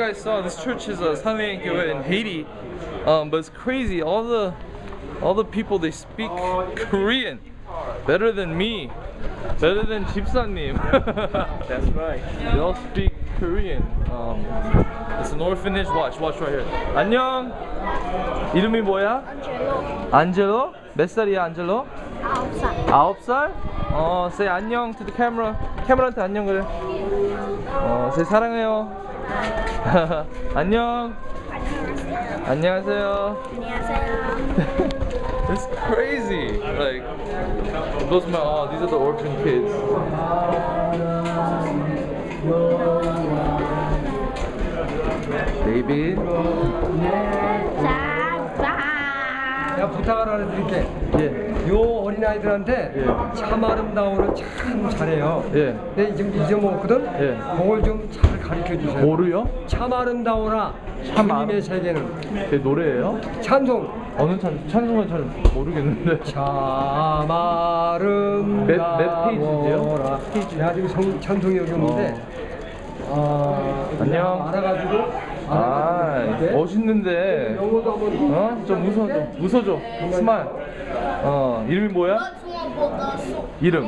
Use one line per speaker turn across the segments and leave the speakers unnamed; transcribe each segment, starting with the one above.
guys saw, this church is a Sanliang교회 in Haiti, but it's crazy. All the people, they speak Korean better than me, better than 집사님.
That's right.
They all speak Korean. It's an orphanage. Watch right here. 안녕. 이름이 뭐야? 안젤로. 몇 살이야, 안젤로?
9살.
9살? say 안녕 to the camera. 카메라한테 안녕 그래. say 사랑해요. 안녕. 안녕하세요.
안녕하세요.
It's crazy. Like, those are these are the orphan kids. David.
내가 부탁을 하나 드릴게.
예.
요 어린아이들한테
예.
참 아름다워를 참 잘해요.
예.
근데 지금 잊어먹었거든?
예.
그걸 좀 잘 가르쳐 주세요.
뭐를요?
참 아름다워라.
참
주님의 세계는.
제 노래예요?
찬송.
어느 찬송은 잘 모르겠는데.
참 아름다워라.
몇 페이지인데요? 페이지.
내가 지금 찬송이 여기 있는데.
안녕.
알아가지고.
멋있는데.
영어도 한번.
좀 웃어줘. 스마일. 이름이 뭐야? 이름.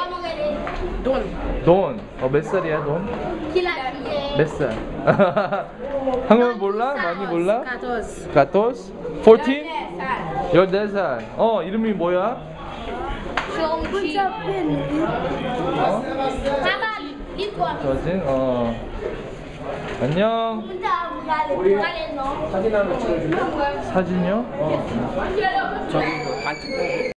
돈. 몇 살이야, 돈? 몇 살? 한국말 몰라? 많이 몰라? 14? 14살. 이름이 뭐야? 저진? 안녕.
사진 하나 찍어줄래?
사진요?
저기 반칙.